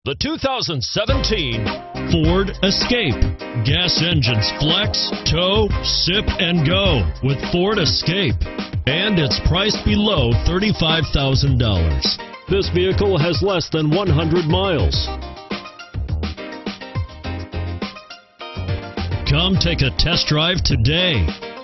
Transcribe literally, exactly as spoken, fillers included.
The two thousand seventeen Ford Escape. Gas engines flex, tow, sip, and go with Ford Escape. And it's priced below thirty-five thousand dollars. This vehicle has less than one hundred miles. Come take a test drive today.